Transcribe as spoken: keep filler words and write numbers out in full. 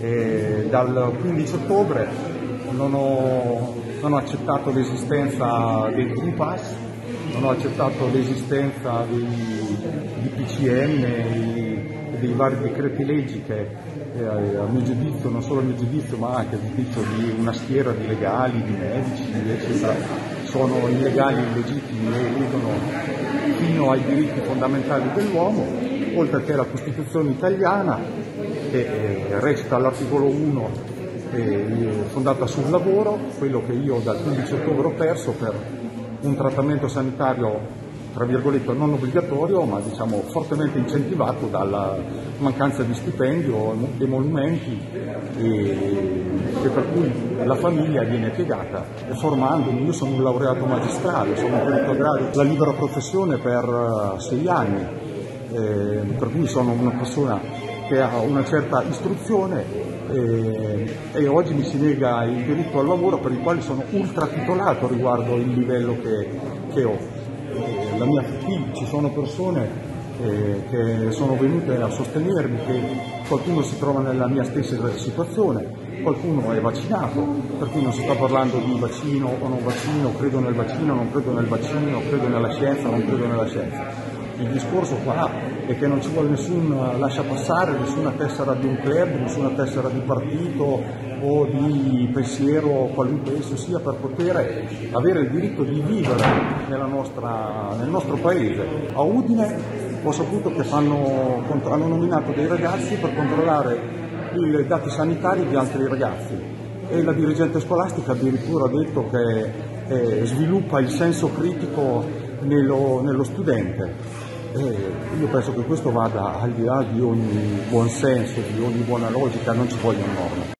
E dal quindici ottobre non ho, non ho accettato l'esistenza del Green Pass, non ho accettato l'esistenza dei, di P C M e dei vari decreti leggi che eh, a mio giudizio, non solo a mio giudizio ma anche a giudizio di una schiera di legali, di medici eccetera, sono illegali, illegittimi e ledono fino ai diritti fondamentali dell'uomo, oltre che la Costituzione italiana che eh, recita all'articolo uno eh, fondata sul lavoro, quello che io dal quindici ottobre ho perso per un trattamento sanitario tra virgolette non obbligatorio ma diciamo fortemente incentivato dalla mancanza di stipendio, emolumenti e, e per cui la famiglia viene piegata formandomi. Io sono un laureato magistrale, sono un perito agrario, la libera professione per sei anni, eh, per cui sono una persona che ha una certa istruzione eh, e oggi mi si nega il diritto al lavoro per il quale sono ultra titolato riguardo il livello che, che ho. Eh, la mia, qui ci sono persone eh, che sono venute a sostenermi che qualcuno si trova nella mia stessa situazione, qualcuno è vaccinato, per cui non si sta parlando di vaccino o non vaccino, credo nel vaccino, non credo nel vaccino, credo nella scienza, non credo nella scienza. Il discorso qua è che non ci vuole nessun lasciapassare, nessuna tessera di un club, nessuna tessera di partito o di pensiero qualunque esso sia per poter avere il diritto di vivere nella nostra, nel nostro paese. A Udine ho saputo che fanno, hanno nominato dei ragazzi per controllare i dati sanitari di altri ragazzi e la dirigente scolastica addirittura ha detto che eh, sviluppa il senso critico nello, nello studente. E io penso che questo vada al di là di ogni buon senso, di ogni buona logica, non ci vogliono norme.